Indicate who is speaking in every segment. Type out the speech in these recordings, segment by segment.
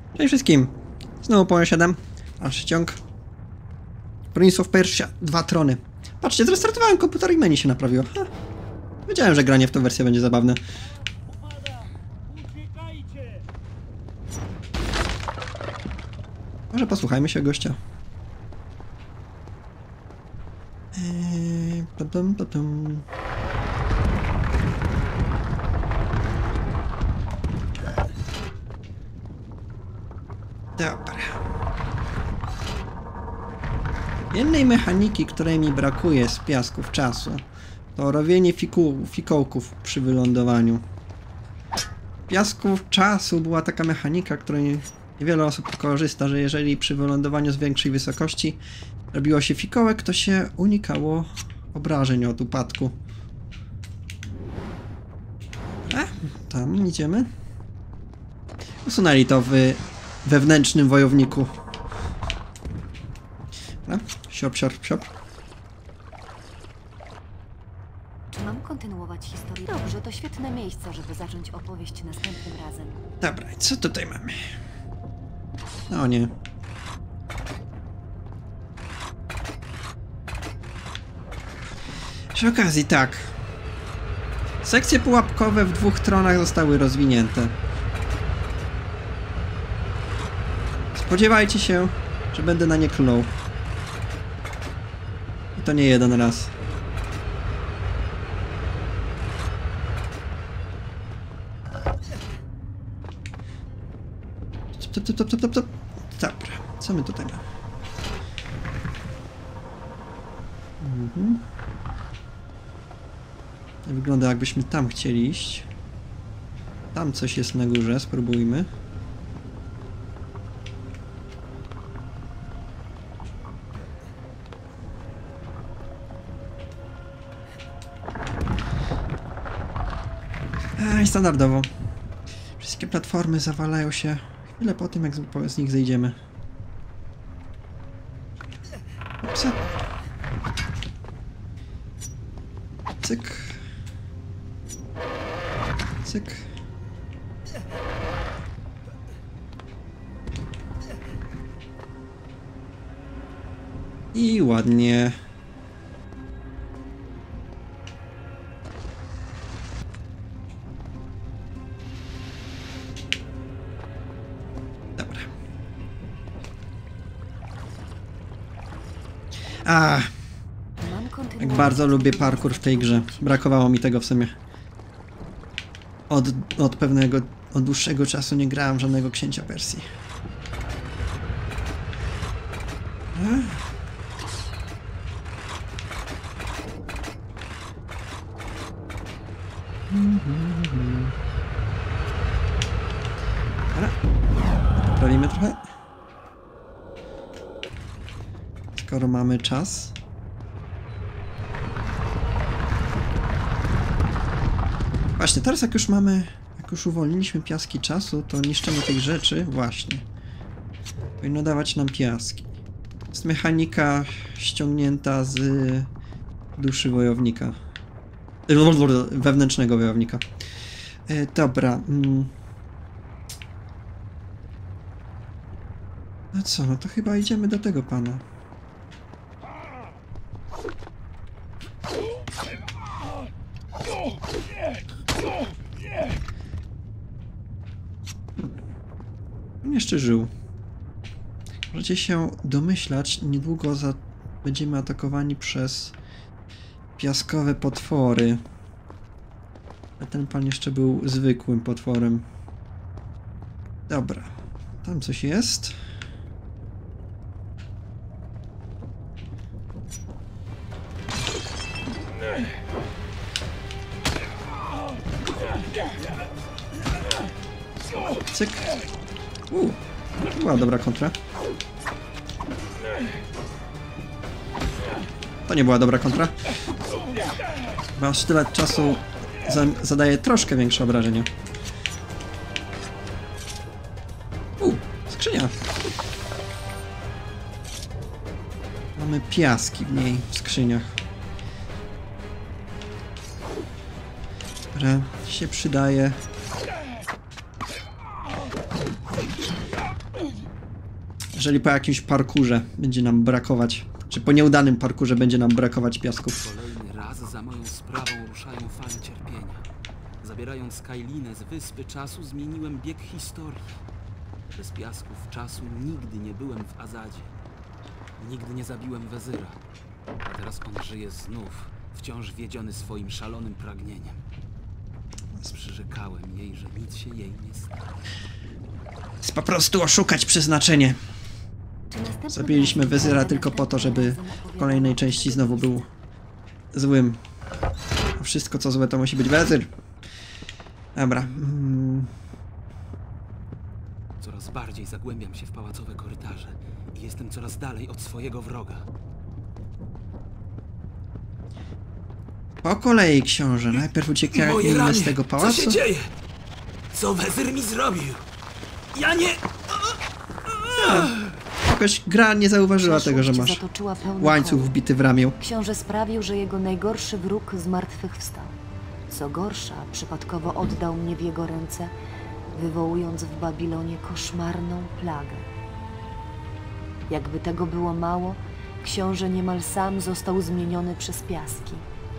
Speaker 1: Cześć wszystkim. Znowu posiadam dalszy ciąg Prince of Persia 2 Trony. Patrzcie, zrestartowałem komputer i menu się naprawiło. Ha. Wiedziałem, że granie w tę wersję będzie zabawne. Może posłuchajmy się gościa. Dobra. Jednej mechaniki, której mi brakuje z piasków czasu, to robienie fikołków przy wylądowaniu. Piasków czasu była taka mechanika, której niewiele osób korzysta, że jeżeli przy wylądowaniu z większej wysokości robiło się fikołek, to się unikało obrażeń od upadku. Dobra, tam idziemy. Usunęli to w wewnętrznym wojowniku. Dobra, siop, siop, siop.
Speaker 2: Czy mam kontynuować historię? Dobrze, to świetne miejsce, żeby zacząć opowieść następnym razem.
Speaker 1: Dobra, co tutaj mamy? No nie. Przy okazji tak. Sekcje pułapkowe w 2 tronach zostały rozwinięte. Spodziewajcie się, że będę na nie klął. I to nie jeden raz. Dobra, co my tutaj mamy? Wygląda, jakbyśmy tam chcieli iść. Tam coś jest na górze, spróbujmy. I standardowo. Wszystkie platformy zawalają się chwilę po tym, jak z nich zejdziemy. Co? Cyk. Cyk. I ładnie. Dobra. Jak bardzo lubię parkour w tej grze. Brakowało mi tego w sumie. Od dłuższego czasu nie grałem w żadnego Księcia Persji. Dobra. Poprawimy trochę. Skoro mamy czas. Właśnie, teraz jak już uwolniliśmy piaski czasu, to niszczenie tych rzeczy, właśnie, powinno dawać nam piaski. To jest mechanika ściągnięta z duszy wojownika. Wewnętrznego wojownika. Dobra. No co, no to chyba idziemy do tego pana. On jeszcze żył. Możecie się domyślać, niedługo będziemy atakowani przez piaskowe potwory. A ten pan jeszcze był zwykłym potworem. Dobra. Tam coś jest. Cyk. To była dobra kontra. To nie była dobra kontra. Bo sztylet czasu zadaje troszkę większe obrażenia. Skrzynia. Mamy piaski w niej, w skrzyniach. Dobra, się przydaje. Jeżeli po jakimś parkurze będzie nam brakować, czy po nieudanym parkurze będzie nam brakować piasków.
Speaker 3: Kolejny raz za moją sprawą ruszają fale cierpienia. Zabierając Skylinę z Wyspy Czasu, zmieniłem bieg historii. Bez piasków czasu nigdy nie byłem w Azadzie. Nigdy nie zabiłem Wezyra. A teraz on żyje znów, wciąż wiedziony swoim szalonym pragnieniem. Przyrzekałem jej, że nic się jej nie stanie.
Speaker 1: Jest po prostu oszukać przeznaczenie. Zabiliśmy Wezyra tylko po to, żeby w kolejnej części znowu był złym. A wszystko co złe to musi być Wezyr. Dobra.
Speaker 3: Coraz bardziej zagłębiam się w pałacowe korytarze i jestem coraz dalej od swojego wroga.
Speaker 1: Po kolei, książę. Najpierw uciekajmy z tego pałacu.
Speaker 3: Co się dzieje? Co Wezyr mi zrobił? Ja nie...
Speaker 1: Jakoś gra nie zauważyła tego, że masz
Speaker 2: zatoczyła pełne
Speaker 1: łańcuch
Speaker 2: koło.
Speaker 1: wbity w ramię.
Speaker 2: Książę sprawił, że jego najgorszy wróg zmartwychwstał. Co gorsza, przypadkowo oddał mnie w jego ręce, wywołując w Babilonie koszmarną plagę. Jakby tego było mało, książę niemal sam został zmieniony przez piaski.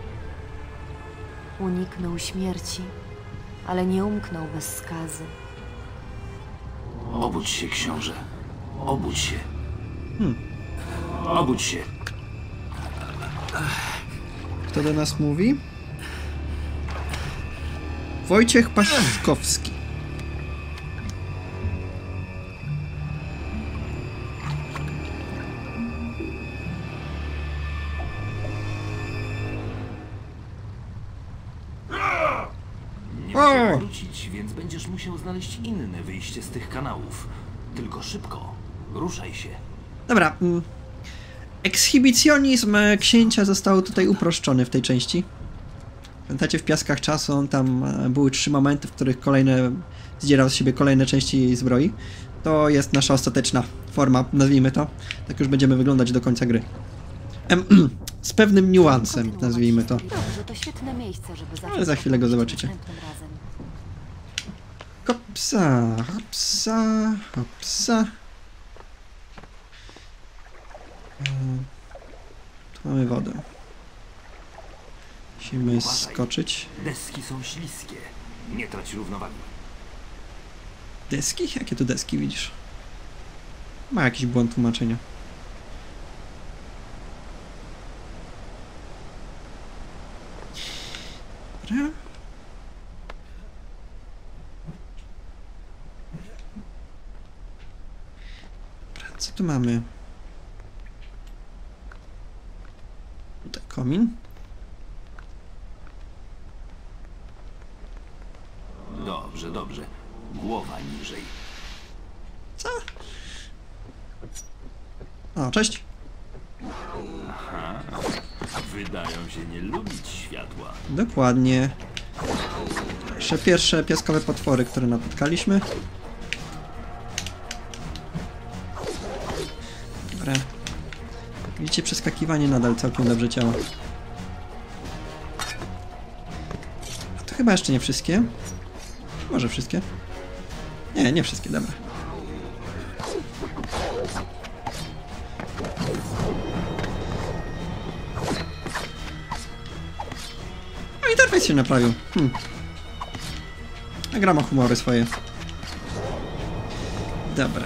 Speaker 2: Uniknął śmierci, ale nie umknął bez skazy.
Speaker 4: Obudź się, książę. Obudź się. Obudź się.
Speaker 1: Kto do nas mówi? Wojciech Paśkowski.
Speaker 4: Nie muszę wrócić, więc będziesz musiał znaleźć inne wyjście z tych kanałów. Tylko szybko. Ruszaj się.
Speaker 1: Dobra. Ekshibicjonizm księcia został tutaj uproszczony w tej części. Pamiętacie, w Piaskach Czasu tam były 3 momenty, w których zdzierał z siebie kolejne części jej zbroi. To jest nasza ostateczna forma, nazwijmy to. Tak już będziemy wyglądać do końca gry. Z pewnym niuansem, nazwijmy to.
Speaker 2: Dobrze, to świetne miejsce, żeby zacząć.
Speaker 1: Ale za chwilę go zobaczycie.
Speaker 2: następnym razem.
Speaker 1: Hopsa, hopsa, hopsa. Tu mamy wodę. Musimy skoczyć.
Speaker 4: Deski są śliskie. Nie trać równowagi.
Speaker 1: Deski? Jakie tu deski widzisz? Ma jakiś błąd tłumaczenia. Dobra. Dobra, co tu mamy? Tutaj komin.
Speaker 4: Dobrze, dobrze. Głowa niżej.
Speaker 1: Co? O, cześć.
Speaker 4: Wydają się nie lubić światła.
Speaker 1: Dokładnie. Jeszcze pierwsze piaskowe potwory, które napotkaliśmy. Dobra. Widzicie, przeskakiwanie nadal całkiem dobrze działa. A to chyba jeszcze nie wszystkie. Może wszystkie? Nie, nie wszystkie, dobra. No interfejs się naprawił. A gra ma humory swoje. Dobra.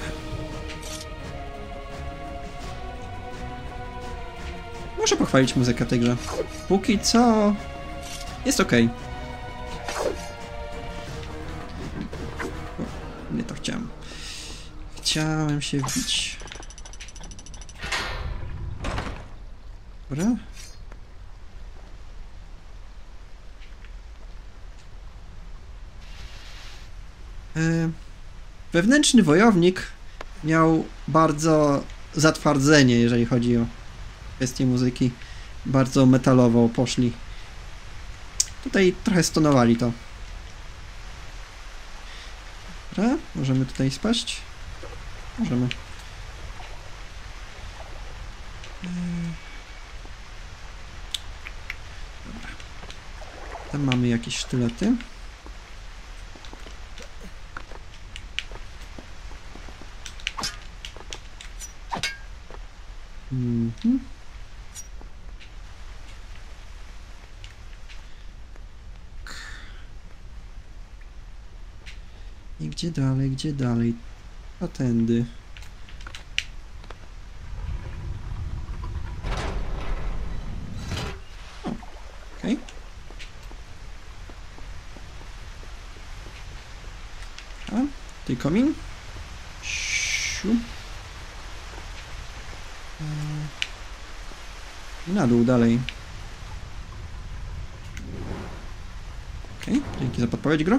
Speaker 1: Muszę pochwalić muzykę w tej grze. Póki co... jest okej. Nie to chciałem. Chciałem się wbić. Dobra. Wewnętrzny wojownik miał bardzo zatwardzenie, jeżeli chodzi o kwestię muzyki. Bardzo metalowo poszli. Tutaj trochę stonowali to. Dobra, możemy tutaj spaść? Możemy. Dobra. Tam mamy jakieś sztylety. Mhm. I gdzie dalej, gdzie dalej? A tędy. O, okej. A, tutaj komin. Siu. I na dół dalej. Okej, dzięki za podpowiedź, gro.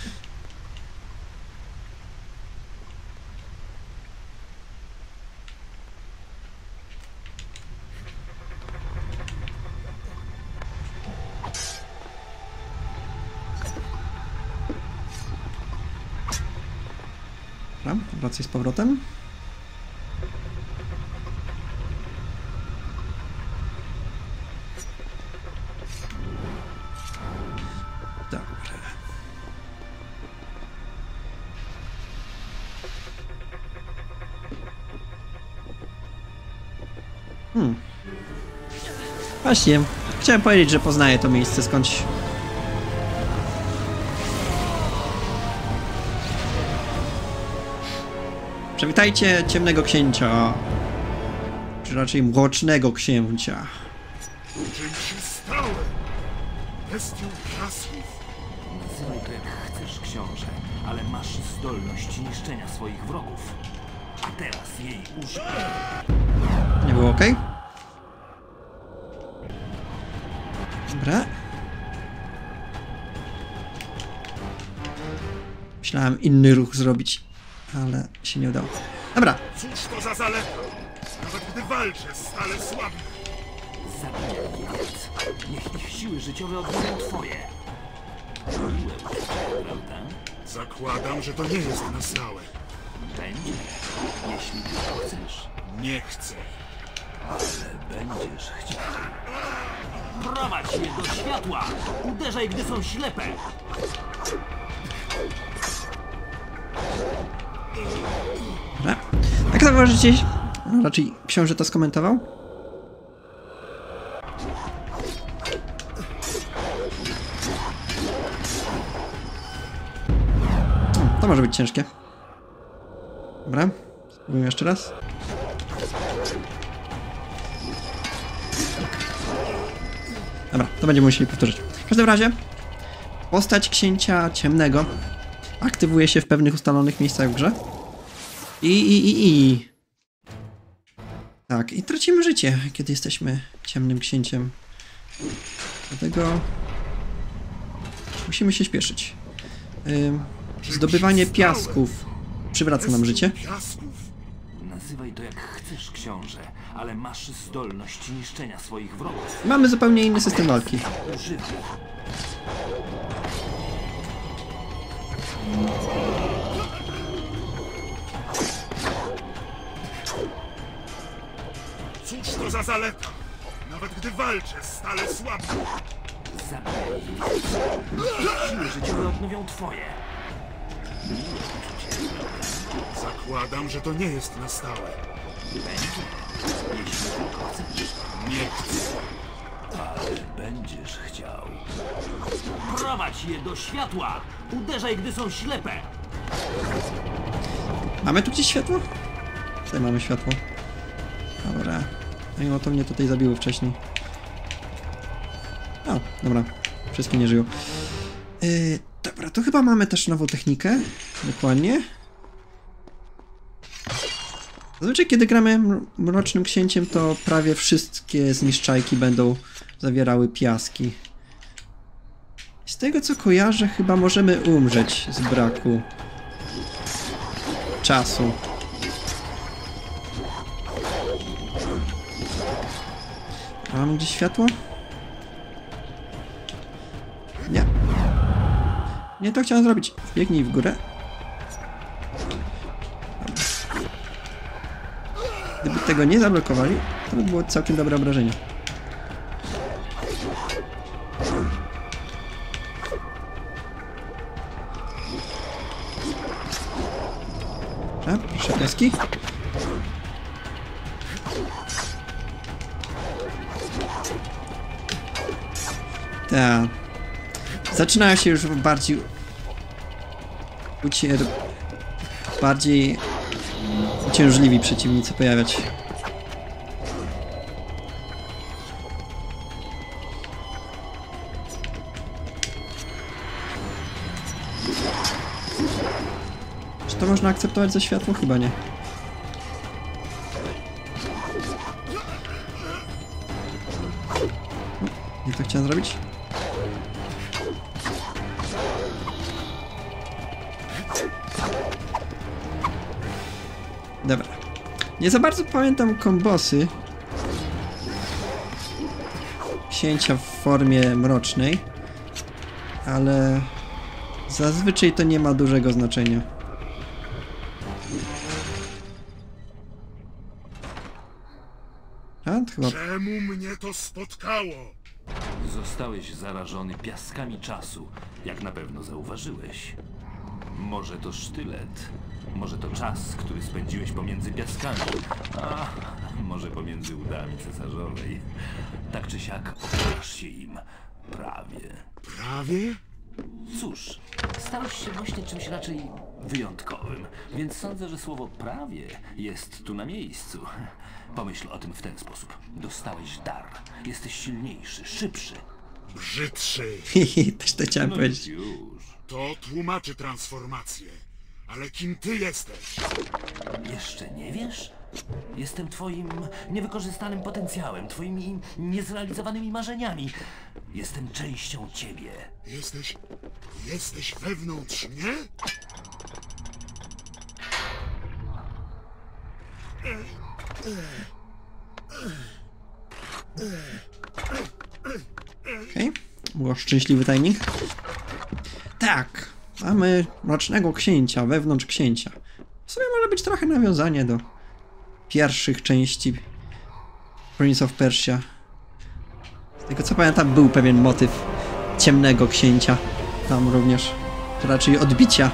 Speaker 1: Dobra, wracaj z powrotem. Dobra. Właśnie, chciałem powiedzieć, że poznaję to miejsce skądś. Przywitajcie ciemnego księcia. Czy raczej mrocznego księcia.
Speaker 5: Czym się stałem? Bestią piasków.
Speaker 4: Nazywaj to jak chcesz, książę, ale masz zdolność niszczenia swoich wrogów. A teraz jej użyj.
Speaker 1: Nie było ok? Dobra. Myślałem inny ruch zrobić, ale się nie udało. Dobra.
Speaker 5: Cóż to za zaleta? Nawet gdy walczę, stale słaby.
Speaker 4: Zabijaj więc. Niech ich siły życiowe odbiorą twoje. Miłe uczucie, prawda?
Speaker 5: Zakładam, że to nie jest na stałe.
Speaker 4: Będzie, jeśli tylko chcesz.
Speaker 5: Nie chcę.
Speaker 4: Ale będziesz chciał. Prowadź je do światła! Uderzaj, gdy są ślepe!
Speaker 1: Dobra. Jak zauważycie, raczej książę to skomentował. To może być ciężkie. Dobra, spróbujmy jeszcze raz. Dobra, to będziemy musieli powtórzyć. W każdym razie, postać księcia ciemnego aktywuje się w pewnych ustalonych miejscach w grze. Tak, i tracimy życie, kiedy jesteśmy ciemnym księciem. Dlatego musimy się śpieszyć. Zdobywanie piasków przywraca nam życie.
Speaker 5: Piasków.
Speaker 4: Nazywaj to jak chcesz, książę, ale masz zdolność niszczenia swoich wrogów.
Speaker 1: Mamy zupełnie inny system walki.
Speaker 4: Używaj.
Speaker 5: Cóż to za zaleta? Nawet gdy walczę, stale słaby.
Speaker 4: Zabijaj więc. Niech siły życiowe odnowią twoje. Miłe uczucie, prawda?
Speaker 5: Zakładam, że to nie jest na stałe.
Speaker 4: Będzie, jeśli tylko chcesz.
Speaker 5: Nie chcę.
Speaker 4: Ale będziesz chciał. Prowadź je do światła! Uderzaj, gdy są ślepe!
Speaker 1: Mamy tu gdzieś światło? Tutaj mamy światło. Dobra. Mimo to mnie tutaj zabiło wcześniej. O, dobra. Wszystkie nie żyją. Dobra, to chyba mamy też nową technikę. Dokładnie. Zazwyczaj kiedy gramy mrocznym księciem, to prawie wszystkie zniszczajki będą zawierały piaski. Z tego co kojarzę, chyba możemy umrzeć z braku czasu. A mamy gdzieś światło? Nie. Nie to chciałem zrobić. Biegnij w górę. Gdyby tego nie zablokowali, to by było całkiem dobre obrażenie. Proszę piaski. Tak. Zaczynają się już bardziej bardziej uciążliwi przeciwnicy pojawiać. Czy to można akceptować za światło? Chyba nie. Nie to chciałem zrobić? Dobra. Nie za bardzo pamiętam kombosy księcia w formie mrocznej, ale zazwyczaj to nie ma dużego znaczenia. A, to chyba...
Speaker 5: Czemu mnie to spotkało?
Speaker 4: Zostałeś zarażony piaskami czasu, jak na pewno zauważyłeś. Może to sztylet, może to czas, który spędziłeś pomiędzy piaskami, a może pomiędzy udami cesarzowej. Tak czy siak operasz się im prawie.
Speaker 5: Prawie?
Speaker 4: Cóż, stałeś się właśnie czymś raczej wyjątkowym, więc sądzę, że słowo prawie jest tu na miejscu. Pomyśl o tym w ten sposób. Dostałeś dar. Jesteś silniejszy, szybszy.
Speaker 5: Brzydszy.
Speaker 1: Też to chciałem powiedzieć.
Speaker 4: Już.
Speaker 5: To tłumaczy transformację. Ale kim ty jesteś?
Speaker 4: Jeszcze nie wiesz? Jestem twoim niewykorzystanym potencjałem, twoimi niezrealizowanymi marzeniami. Jestem częścią ciebie.
Speaker 5: Jesteś wewnątrz mnie?
Speaker 1: Okej. Było szczęśliwy timing. Tak. Mamy mrocznego księcia, wewnątrz księcia. W sumie może być trochę nawiązanie do pierwszych części Prince of Persia. Z tego co pamiętam, był pewien motyw ciemnego księcia. Tam również. To raczej odbicia.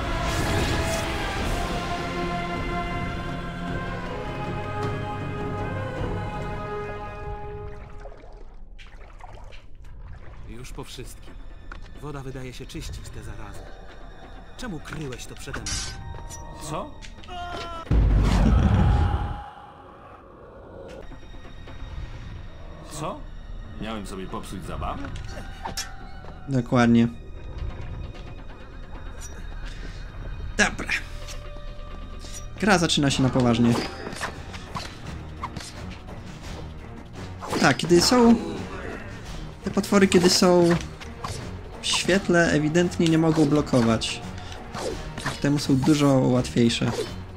Speaker 3: Już po wszystkim. Woda wydaje się czyścić tę zarazę. Czemu kryłeś to przede mną?
Speaker 4: Co? Co? Miałem sobie popsuć zabawę?
Speaker 1: Dokładnie. Dobra. Gra zaczyna się na poważnie. Tak, kiedy są... Te potwory, kiedy są w świetle, ewidentnie nie mogą blokować. Dzięki temu są dużo łatwiejsze.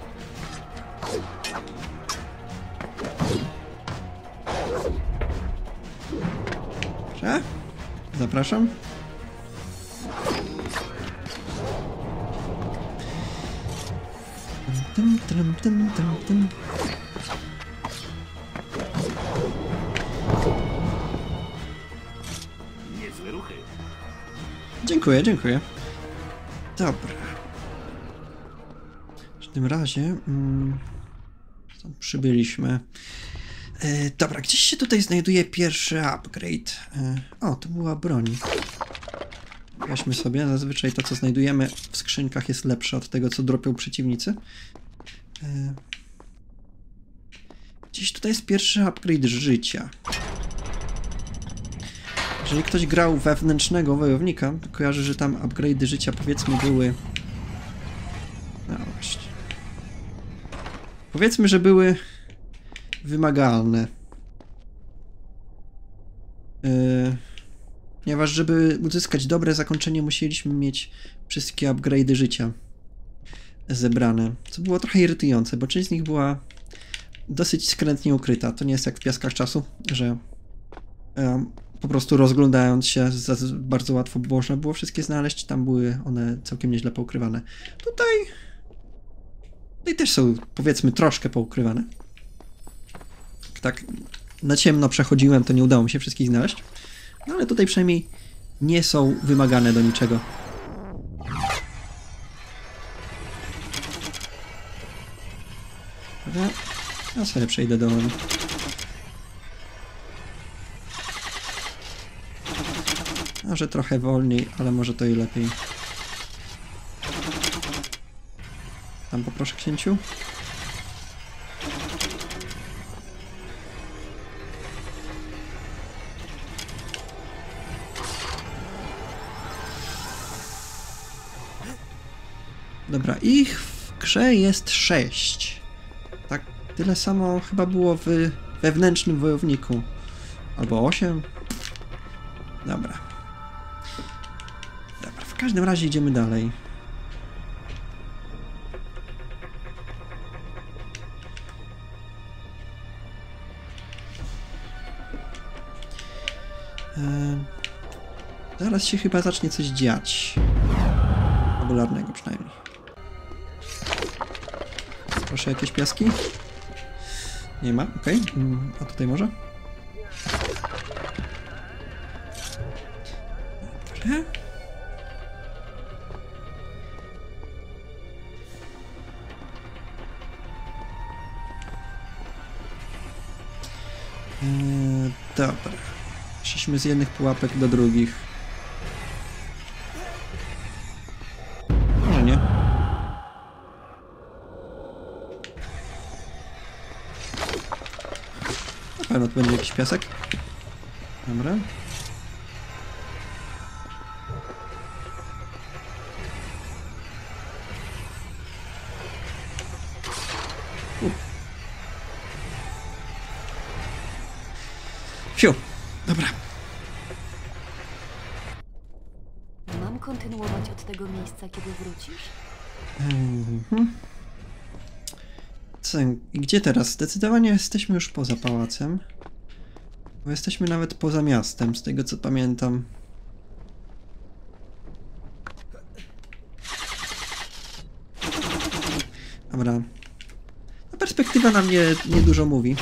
Speaker 1: Dobrze. Zapraszam. Tym.
Speaker 4: Niezłe ruchy.
Speaker 1: Dziękuję. Dobra. W tym razie... stąd przybyliśmy. Dobra, gdzieś się tutaj znajduje pierwszy upgrade. O, to była broń. Weźmy sobie. Zazwyczaj to, co znajdujemy w skrzynkach, jest lepsze od tego, co dropią przeciwnicy. Gdzieś tutaj jest pierwszy upgrade życia. Jeżeli ktoś grał wewnętrznego wojownika, to kojarzy, że tam upgrade'y życia, powiedzmy, były... No właśnie. Powiedzmy, że były wymagalne. Ponieważ, żeby uzyskać dobre zakończenie, musieliśmy mieć wszystkie upgrade'y życia zebrane. Co było trochę irytujące, bo część z nich była dosyć skrętnie ukryta. To nie jest jak w Piaskach Czasu, że po prostu rozglądając się bardzo łatwo można było wszystkie znaleźć. Tam były one całkiem nieźle poukrywane. Tutaj też są, powiedzmy, troszkę poukrywane. Tak na ciemno przechodziłem, to nie udało mi się wszystkich znaleźć. No ale tutaj przynajmniej nie są wymagane do niczego. Dobra. Ja sobie przejdę do... Może trochę wolniej, ale może to i lepiej. Tam poproszę, księciu. Dobra, ich w grze jest 6. Tak, tyle samo chyba było w wewnętrznym wojowniku. Albo 8. Dobra. Dobra, w każdym razie idziemy dalej. Zaraz się chyba zacznie coś dziać. Fabularnego przynajmniej. Proszę, jakieś piaski? Nie ma, okej. A tutaj może? Dobrze. Dobra. Przeszliśmy z jednych pułapek do drugich. Może nie. Na pewno tu będzie jakiś piasek. Dobra. Fiu. Dobra.
Speaker 2: Mam kontynuować od tego miejsca, kiedy wrócisz?
Speaker 1: Co? I gdzie teraz? Zdecydowanie jesteśmy już poza pałacem. Bo jesteśmy nawet poza miastem, z tego co pamiętam. Dobra. Ta perspektywa na mnie niedużo mówi.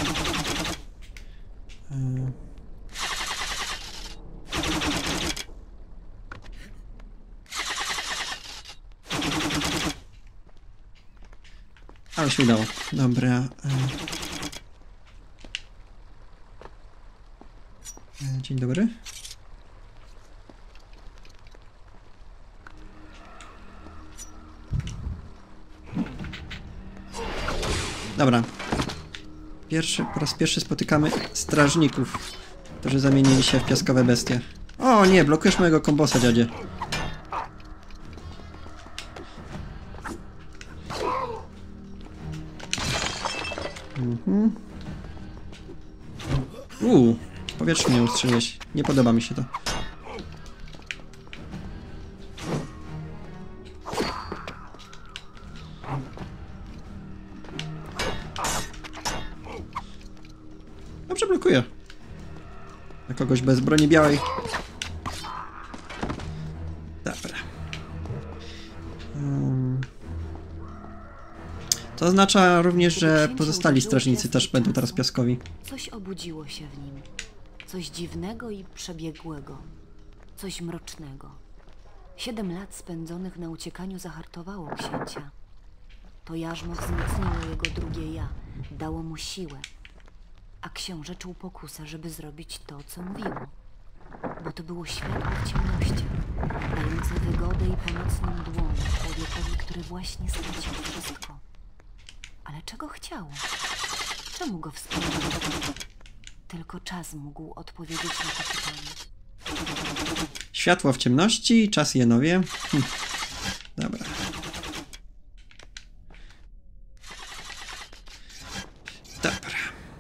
Speaker 1: Ale się udało. Dobra. Dzień dobry. Dobra. Po raz pierwszy spotykamy strażników, którzy zamienili się w piaskowe bestie. O nie, blokujesz mojego kombosa, dziadzie. Powietrze mnie ustrzeliłeś. Nie podoba mi się to. Dobrze blokuję. Na kogoś bez broni białej. Dobra. To oznacza również, że pozostali strażnicy też będą teraz piaskowi.
Speaker 2: Coś obudziło się w nim. Coś dziwnego i przebiegłego. Coś mrocznego. 7 lat spędzonych na uciekaniu zahartowało księcia. To jarzmo wzmocniło jego drugie ja, dało mu siłę. A książę czuł pokusę, żeby zrobić to, co mówiło. Bo to było światło w ciemnościach, dające wygodę i pomocną dłoń człowiekowi, który właśnie stracił wszystko. Ale czego chciał? Czemu go wspierał? Tylko czas mógł odpowiedzieć na to pytanie.
Speaker 1: Światło w ciemności, czas jenowie. Dobra. Dobra.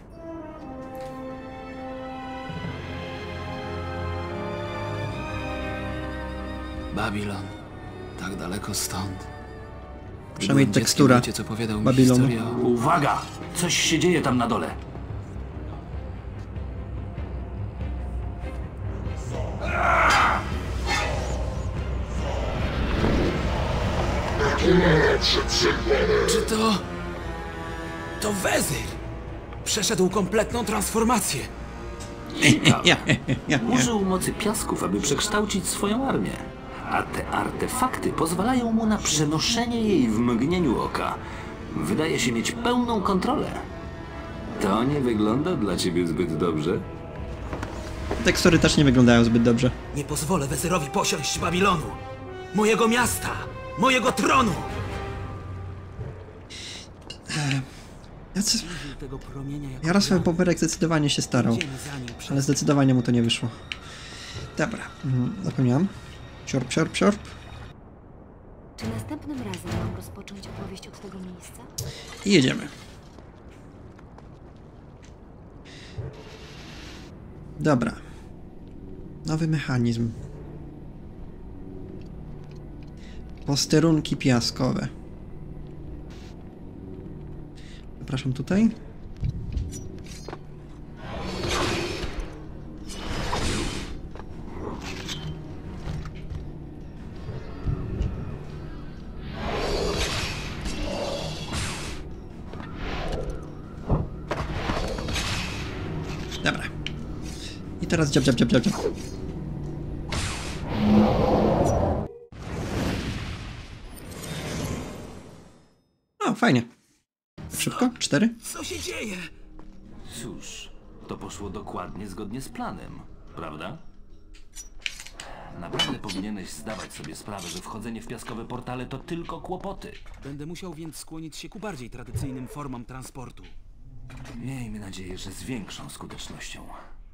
Speaker 3: Babilon. Tak daleko stąd.
Speaker 1: Przynajmniej
Speaker 3: Byłem
Speaker 1: tekstura
Speaker 3: dzieckiem, wiecie, co powiedział mi
Speaker 1: Babilonu.
Speaker 3: historię o...
Speaker 4: Uwaga! Coś się dzieje tam na dole.
Speaker 3: Czy to... To Wezyr! Przeszedł kompletną transformację.
Speaker 4: Użył mocy piasków, aby przekształcić swoją armię. A te artefakty pozwalają mu na przenoszenie jej w mgnieniu oka. Wydaje się mieć pełną kontrolę. To nie wygląda dla ciebie zbyt dobrze?
Speaker 1: Tekstury też nie wyglądają zbyt dobrze.
Speaker 3: Nie pozwolę Wezyrowi posiąść Babilonu! Mojego miasta! Mojego tronu! Tego promienia jak
Speaker 1: Jarosław Boberek zdecydowanie się starał,
Speaker 3: idziemy za nim przez
Speaker 1: ale zdecydowanie mu to nie wyszło. Dobra, zapomniałam. Siorb, siorb, siorb.
Speaker 2: Czy następnym razem mam rozpocząć opowieść od tego miejsca?
Speaker 1: I jedziemy. Dobra. Nowy mechanizm. Posterunki piaskowe. Zapraszam tutaj. Dobra. I teraz dziab, dziab, dziab, dziab, dziab. O, fajnie. Szybko? 4?
Speaker 3: Co się dzieje?
Speaker 4: Cóż, to poszło dokładnie zgodnie z planem, prawda? Naprawdę powinieneś zdawać sobie sprawę, że wchodzenie w piaskowe portale to tylko kłopoty.
Speaker 3: Będę musiał więc skłonić się ku bardziej tradycyjnym formom transportu.
Speaker 4: Miejmy nadzieję, że z większą skutecznością.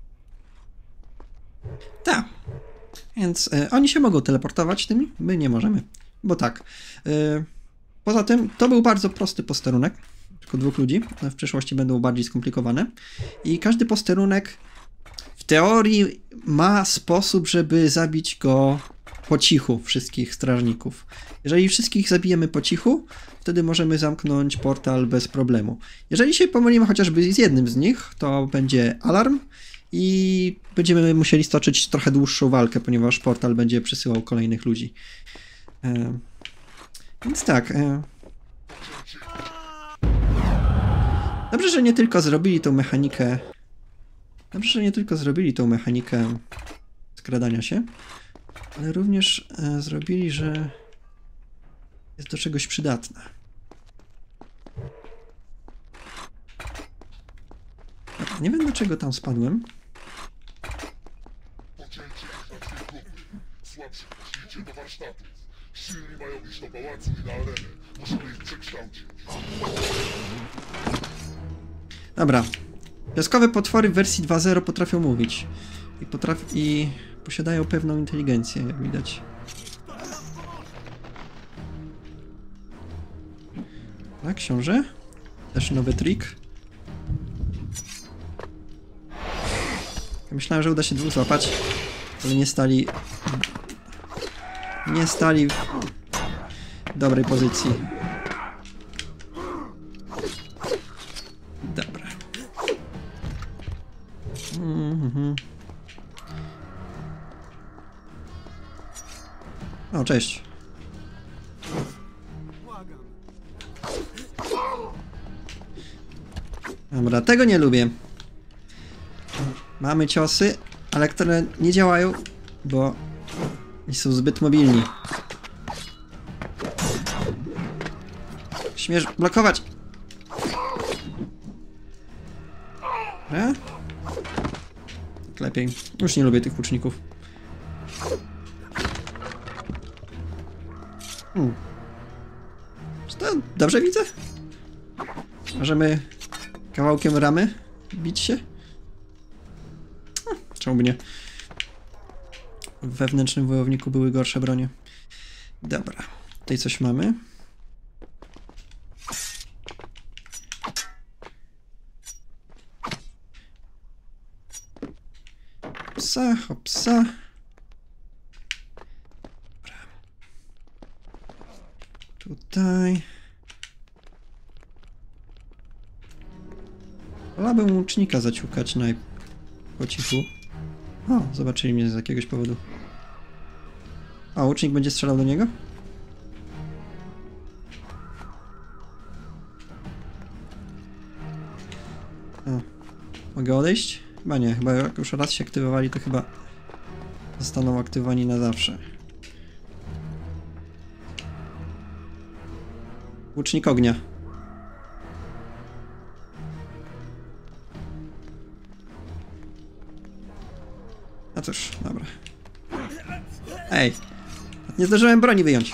Speaker 1: Tak. Więc oni się mogą teleportować tymi, my nie możemy. Bo tak. Poza tym to był bardzo prosty posterunek. Tylko 2 ludzi. W przyszłości będą bardziej skomplikowane. I każdy posterunek w teorii ma sposób, żeby zabić go po cichu, wszystkich strażników. Jeżeli wszystkich zabijemy po cichu, wtedy możemy zamknąć portal bez problemu. Jeżeli się pomylimy chociażby z jednym z nich, to będzie alarm i będziemy musieli stoczyć trochę dłuższą walkę, ponieważ portal będzie przysyłał kolejnych ludzi. Więc tak. Dobrze, że nie tylko zrobili tą mechanikę. Dobrze, że nie tylko zrobili tą mechanikę skradania się, ale również zrobili, że jest do czegoś przydatna. Dobra, nie wiem, dlaczego tam spadłem.
Speaker 5: Pocięcie ich na 2 grupy. Słabsi poślijcie do warsztatów. Silni mają iść do pałacu i na arenę. Musimy ich przekształcić.
Speaker 1: Dobra. Piaskowe potwory w wersji 2.0 potrafią mówić. I posiadają pewną inteligencję, jak widać. Tak, książę. Też nowy trik. Myślałem, że uda się 2 złapać, ale nie stali w dobrej pozycji. Dobra. O, cześć. Dobra, tego nie lubię. Mamy ciosy, ale które nie działają, bo nie są zbyt mobilni. Śmiesz blokować. Dobra. Tak lepiej. Już nie lubię tych łuczników. Czy to dobrze widzę? Możemy kawałkiem ramy bić się? Czemu by nie? W wewnętrznym wojowniku były gorsze bronie. Dobra. Tutaj coś mamy. Hopsa, hopsa. Dobra. Tutaj. Wolałbym łucznika zaciukać po cichu. O, zobaczyli mnie z jakiegoś powodu. A, łucznik będzie strzelał do niego? O, mogę odejść? Chyba nie, chyba jak już raz się aktywowali, to chyba zostaną aktywowani na zawsze. Łucznik ognia. No cóż, dobra. Ej! Nie zdążyłem broni wyjąć.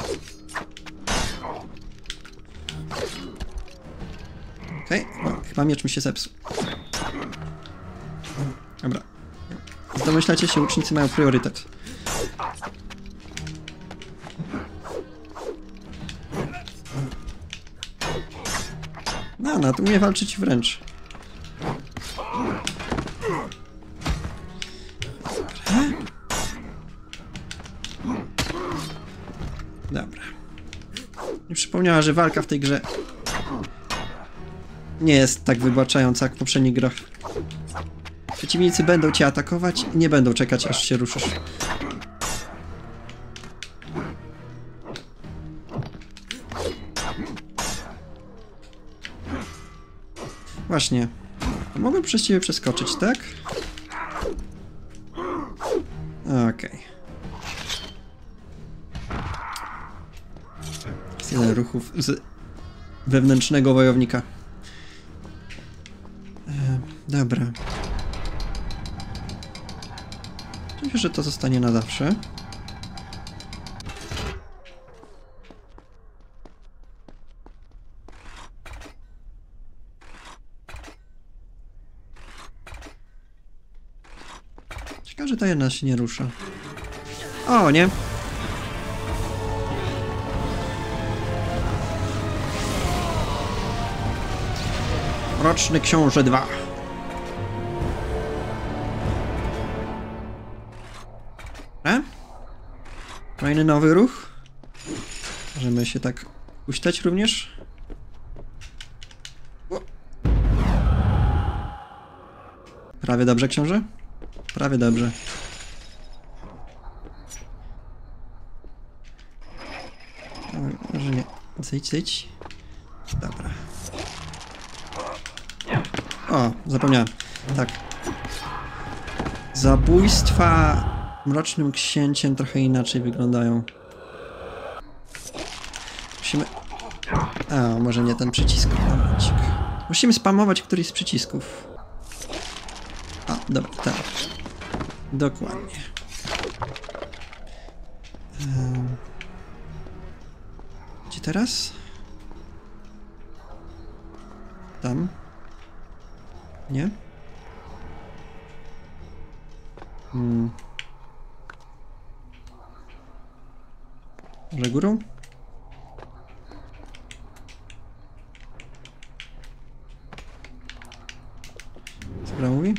Speaker 1: Okej, no, chyba miecz mi się zepsuł. Dobra. Domyślacie się, łucznicy mają priorytet. No, tu umie walczyć wręcz. Dobra. Mi przypomniała, że walka w tej grze nie jest tak wybaczająca jak w poprzednich grach. Przeciwnicy będą cię atakować i nie będą czekać, aż się ruszysz. Właśnie. Mogłem przez ciebie przeskoczyć, tak? Okej. Jest jeden ruchów z wewnętrznego wojownika. Dobra. Myślę, że to zostanie na zawsze. Ciekawe, że ta jedna się nie rusza. O, nie. Mroczny Książę 2. Kolejny nowy ruch. Możemy się tak uśtać również. Prawie dobrze, książę? Prawie dobrze. Może nie. Zejdź. Dobra. O, zapomniałem. Tak. Zabójstwa Mrocznym Księciem trochę inaczej wyglądają. Musimy... A, może nie ten przycisk. Momencik. Musimy spamować któryś z przycisków. A, dobra, tak. Dokładnie. Gdzie teraz? Tam. Nie? Może górą? Co gra mówi?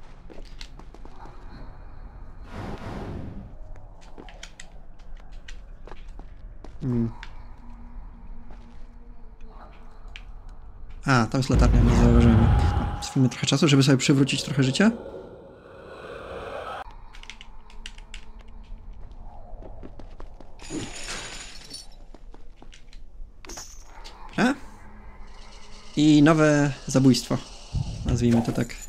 Speaker 1: A, tam jest latarnia, nie zauważyłem. Zwróćmy trochę czasu, żeby sobie przywrócić trochę życia. I nowe zabójstwo. Nazwijmy to tak.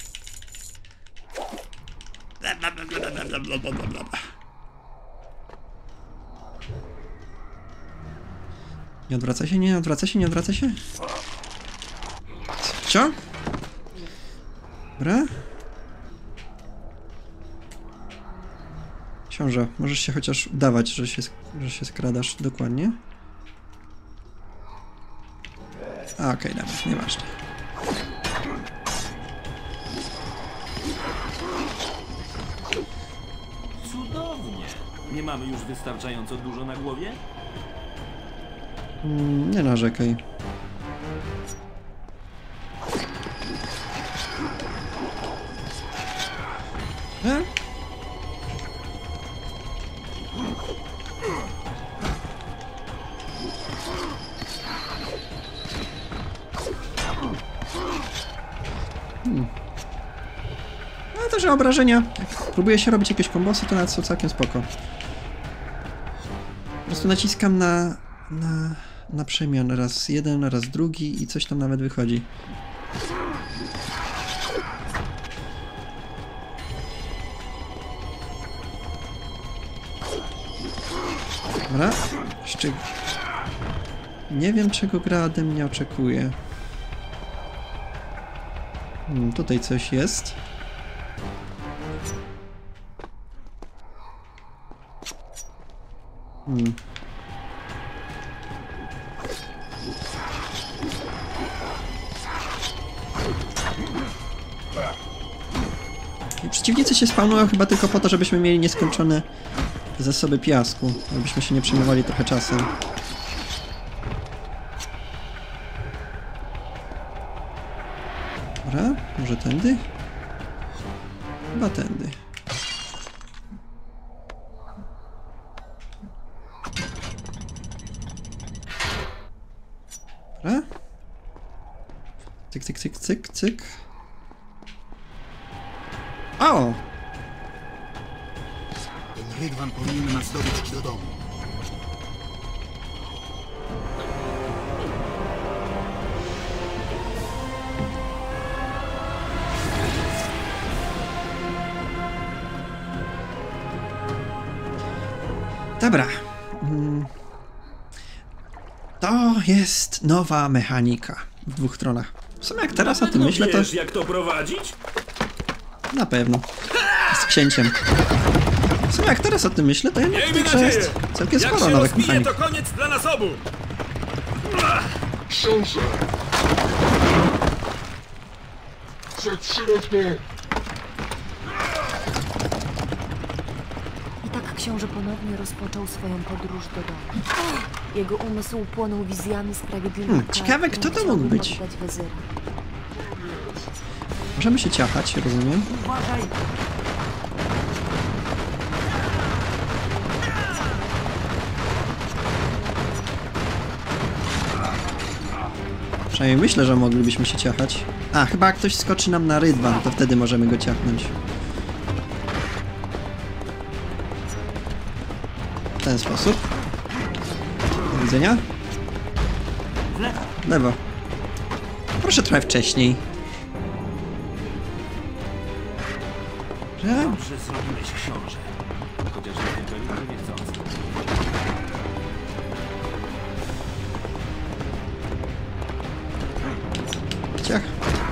Speaker 1: Nie odwraca się, nie odwraca się, nie odwraca się. Co? Dobra. Książę, możesz się chociaż udawać, że się skradasz dokładnie. A, okej, dobra, nieważne.
Speaker 4: Cudownie. Nie mamy już wystarczająco dużo na głowie?
Speaker 1: Nie narzekaj. No to, że obrażenia. Jak próbuję się robić jakieś kombosy, to nawet są całkiem spoko. Po prostu naciskam na przemian. Raz jeden, raz drugi i coś tam nawet wychodzi. Dobra. Jeszcze... Nie wiem, czego gra ode mnie oczekuje. Tutaj coś jest. I przeciwnicy się spawnują chyba tylko po to, żebyśmy mieli nieskończone zasoby piasku, żebyśmy się nie przejmowali trochę czasem. Dobra, może tędy? Chyba tędy. Dobra. Cyk, cyk, cyk, cyk, cyk. O!
Speaker 6: Ten rydwan powinien nas dowieźć do domu.
Speaker 1: Dobra. To jest nowa mechanika w 2 stronach. W sumie jak teraz o tym myślę, to...
Speaker 4: Wiesz, jak to prowadzić?
Speaker 1: Na pewno. Z księciem. W sumie jak teraz o tym myślę, to jednak w grze jest całkiem sporo nowych mechanik.
Speaker 4: to koniec dla nas obu!
Speaker 5: Książę! Zatrzymać go!
Speaker 2: I tak książę ponownie rozpoczął swoją podróż do domu. Jego umysł płonął wizjami sprawiedliwych kar,
Speaker 1: ciekawe, kto to
Speaker 2: które
Speaker 1: mógł
Speaker 2: chciałby
Speaker 1: być.
Speaker 2: poddać wezyra.
Speaker 1: Możemy się ciachać, rozumiem.
Speaker 2: Uważaj!
Speaker 1: Przynajmniej myślę, że moglibyśmy się ciachać. A, chyba jak ktoś skoczy nam na rydwan, to wtedy możemy go ciachnąć. W ten sposób. Do widzenia. W lewo. Proszę trochę wcześniej. Że?
Speaker 4: Dobrze zrobiłeś, książę. Chociaż nie tylko niechcący.
Speaker 1: Ciach.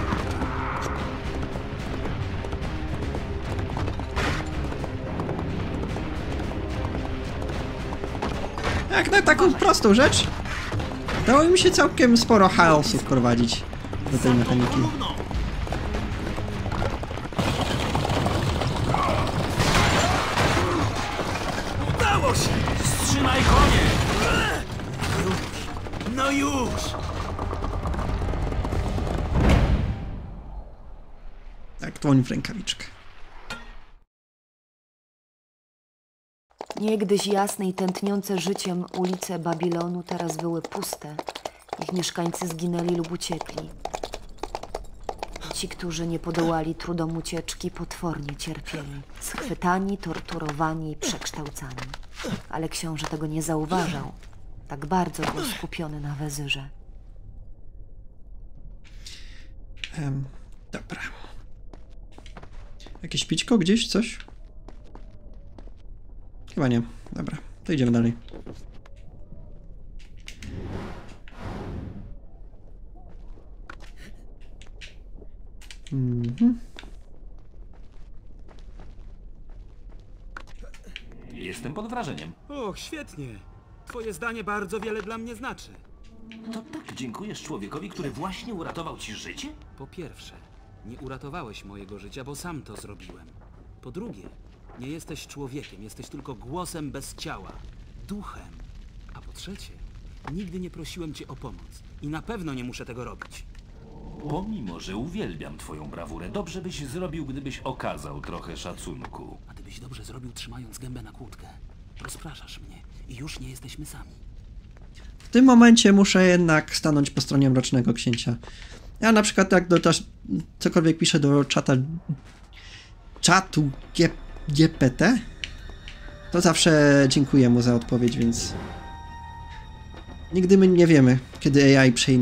Speaker 1: Jak na taką prostą rzecz, dało mi się całkiem sporo chaosu wprowadzić do tej mechaniki.
Speaker 4: Udało się! Wstrzymaj konie! No już!
Speaker 1: Tak, dłoń w rękawiczkę.
Speaker 2: Niegdyś jasne i tętniące życiem ulice Babilonu teraz były puste. Ich mieszkańcy zginęli lub uciekli. Ci, którzy nie podołali trudom ucieczki, potwornie cierpieli. Schwytani, torturowani i przekształcani. Ale książę tego nie zauważał. Tak bardzo był skupiony na wezyrze.
Speaker 1: Dobra. Jakieś pićko gdzieś? Coś? Chyba nie. Dobra, to idziemy dalej.
Speaker 4: Jestem pod wrażeniem.
Speaker 3: Och, świetnie. Twoje zdanie bardzo wiele dla mnie znaczy.
Speaker 4: To tak dziękujesz człowiekowi, który właśnie uratował ci życie?
Speaker 3: Po pierwsze, nie uratowałeś mojego życia, bo sam to zrobiłem. Po drugie, nie jesteś człowiekiem, jesteś tylko głosem bez ciała, duchem. A po trzecie, nigdy nie prosiłem cię o pomoc i na pewno nie muszę tego robić.
Speaker 4: Pomimo, że uwielbiam twoją brawurę, dobrze byś zrobił, gdybyś okazał trochę szacunku.
Speaker 3: A ty byś dobrze zrobił, trzymając gębę na kłódkę. Rozpraszasz mnie i już nie jesteśmy sami.
Speaker 1: W tym momencie muszę jednak stanąć po stronie Mrocznego Księcia. Ja na przykład jak cokolwiek piszę do czatu GPT, to zawsze dziękuję mu za odpowiedź, więc nigdy my nie wiemy, kiedy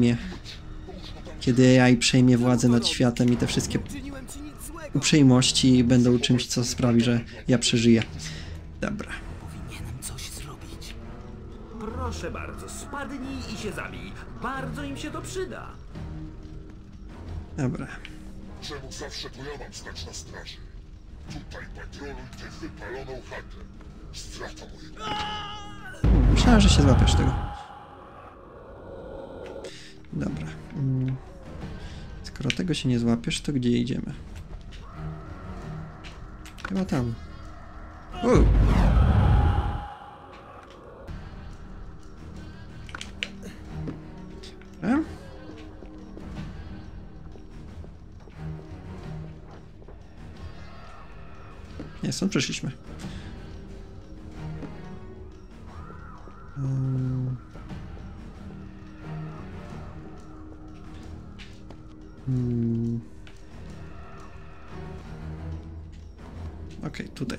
Speaker 1: AI przejmie władzę nad światem i te wszystkie uprzejmości będą czymś, co sprawi, że ja przeżyję. Dobra.
Speaker 3: Powinienem coś zrobić.
Speaker 4: Proszę bardzo, spadnij i się zabij. Bardzo im się to przyda.
Speaker 1: Dobra.
Speaker 5: Czemu zawsze to ja mam stać na straży? Tutaj patroluj tę wypaloną chatę. Strata mojego...
Speaker 1: Myślałem, że się złapiesz tego. Dobra. Skoro tego się nie złapiesz, to gdzie idziemy? Chyba tam. Dobra. Nie, stąd przeszliśmy. Okej, tutaj.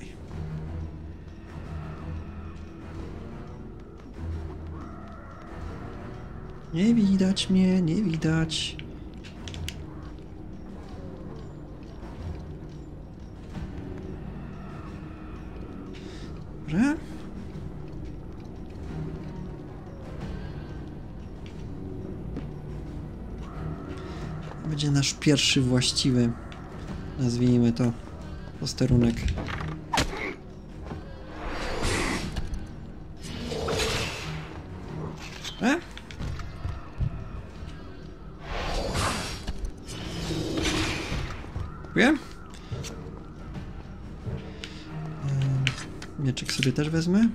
Speaker 1: Nie widać mnie, nie widać. Dobra. Będzie nasz pierwszy właściwy, nazwijmy to, posterunek. Dziękuję. Mieczek sobie też wezmę.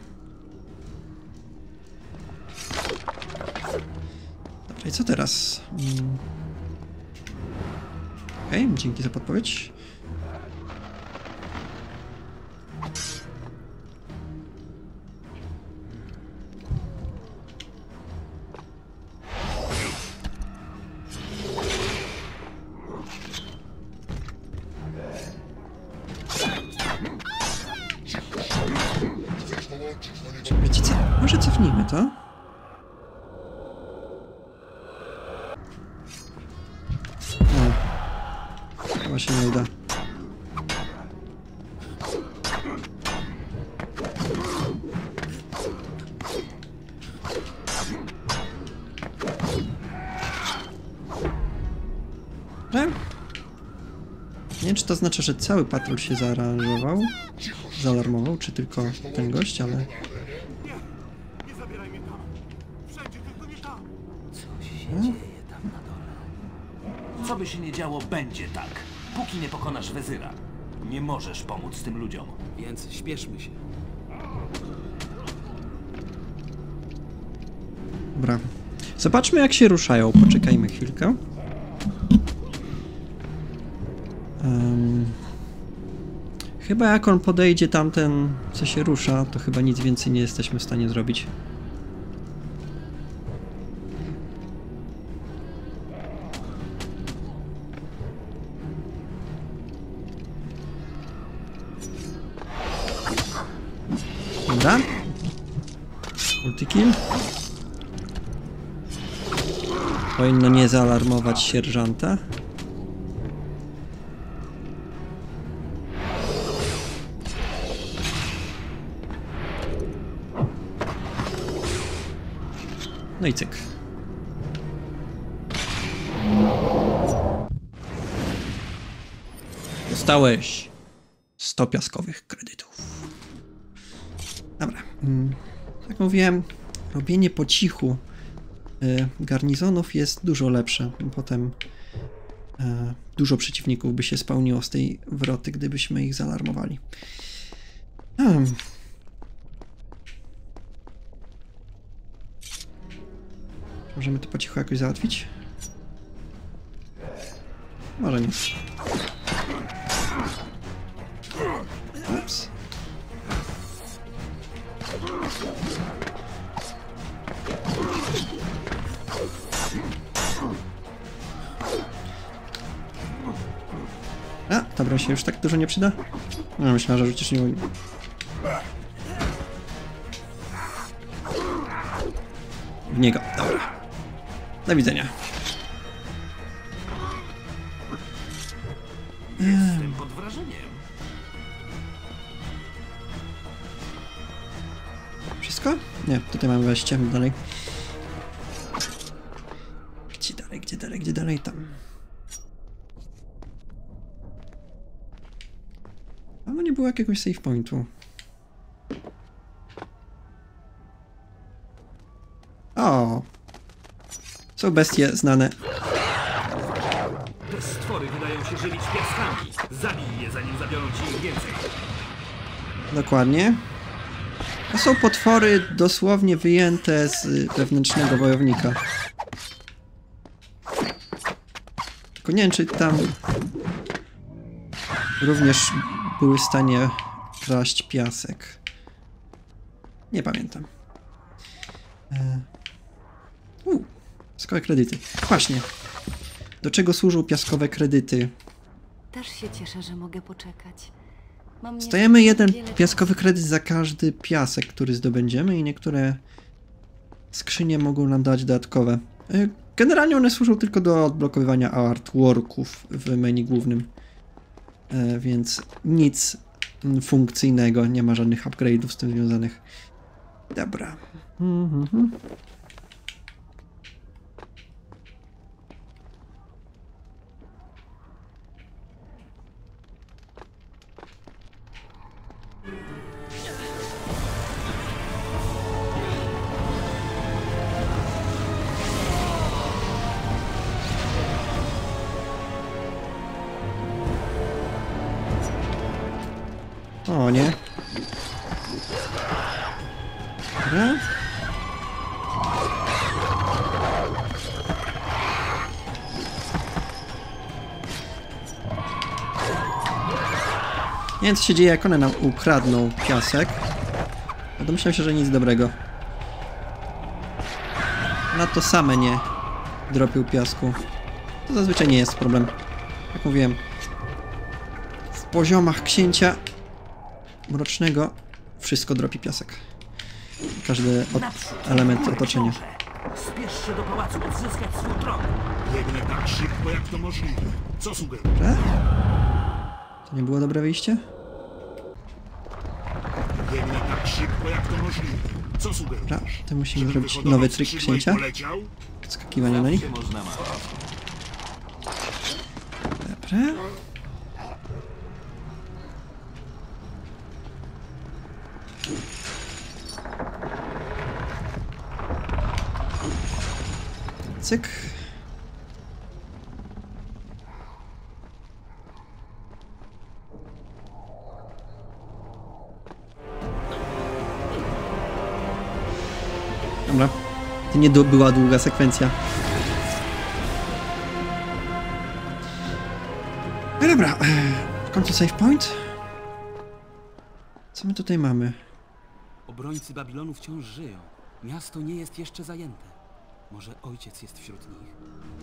Speaker 1: Dobra, i co teraz? Okej, dzięki za podpowiedź. Wiecie co? Może cofnijmy to? Chyba się nie uda. Nie wiem, czy to znaczy, że cały patrol się zaaranżował, zaalarmował, czy tylko ten gość, ale...
Speaker 4: Co się dzieje tam na dole? Co by się nie działo, będzie tak. Póki nie pokonasz Wezyra. Nie możesz pomóc tym ludziom.
Speaker 3: Więc śpieszmy się.
Speaker 1: Dobra. Zobaczmy, jak się ruszają. Poczekajmy chwilkę. Chyba jak on podejdzie tamten, co się rusza, to chyba nic więcej nie jesteśmy w stanie zrobić. Dobra. Ultikill. Powinno nie zaalarmować sierżanta. No i cyk. Dostałeś 100 piaskowych kredytów. Dobra. Jak mówiłem, robienie po cichu garnizonów jest dużo lepsze. Potem dużo przeciwników by się spełniło z tej wroty, gdybyśmy ich zaalarmowali. Możemy to po cichu jakoś załatwić? Może nie. Ups. A, ta broń się już tak dużo nie przyda? No, myślałem, że rzucisz nią. W niego, dobra. Do widzenia.
Speaker 4: Jestem pod wrażeniem.
Speaker 1: Wszystko? Nie, tutaj mamy wejście dalej. Gdzie dalej, gdzie dalej, gdzie dalej? Tam. A no nie było jakiegoś save pointu. Są bestie znane.
Speaker 4: Te stwory wydają się żywić piaskami. Zabij je, zanim zabiorą ci ich więcej.
Speaker 1: Dokładnie. To są potwory dosłownie wyjęte z wewnętrznego wojownika. Tylko nie wiem, czy tam również były w stanie kraść piasek. Nie pamiętam. Piaskowe kredyty. Właśnie. Do czego służą piaskowe kredyty?
Speaker 2: Też się cieszę, że mogę poczekać. Mam
Speaker 1: Stajemy jeden
Speaker 2: wiele
Speaker 1: piaskowy kredyt za każdy piasek, który zdobędziemy i niektóre skrzynie mogą nam dać dodatkowe. Generalnie one służą tylko do odblokowywania artworków w menu głównym. Więc nic funkcyjnego, nie ma żadnych upgrade'ów z tym związanych. Dobra. O nie. Dobra. Nie wiem, co się dzieje, jak one nam ukradną piasek. No domyślam się, że nic dobrego. Na to same nie dropił piasku. To zazwyczaj nie jest problem. Jak mówiłem, w poziomach księcia mrocznego wszystko dropi piasek. Każdy element otoczenia.
Speaker 4: Spiesz się do pałacu odzyskać swój tron.
Speaker 6: Biegnę tak szybko, jak to możliwe. Co sugerujesz?
Speaker 1: Że? To nie było dobre wyjście?
Speaker 6: Biegnę tak szybko, jak to możliwe. Co sugerujesz?
Speaker 1: Dobra, to musimy
Speaker 6: Żebym
Speaker 1: zrobić
Speaker 6: wyhodował
Speaker 1: nowy trik
Speaker 6: skrzydło i
Speaker 1: księcia.
Speaker 6: poleciał?
Speaker 1: Skakiwania na nich.
Speaker 4: Zawsze można marzyć.
Speaker 1: Dobra. Cyk. Dobra. To nie była długa sekwencja. No dobra. W końcu save point. Co my tutaj mamy?
Speaker 3: Obrońcy Babilonu wciąż żyją. Miasto nie jest jeszcze zajęte. Może ojciec jest wśród nich?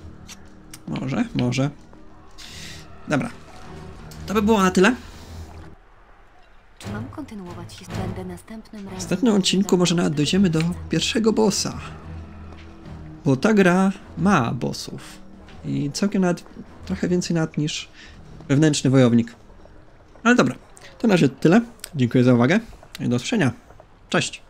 Speaker 1: Może. Dobra. To by było na tyle.
Speaker 2: Czy mam kontynuować historię? Będę następnym razem...
Speaker 1: W następnym odcinku może nawet dojdziemy do pierwszego bossa. Bo ta gra ma bossów. I całkiem nawet trochę więcej nawet niż wewnętrzny wojownik. Ale dobra. To na razie tyle. Dziękuję za uwagę i do usłyszenia. Cześć!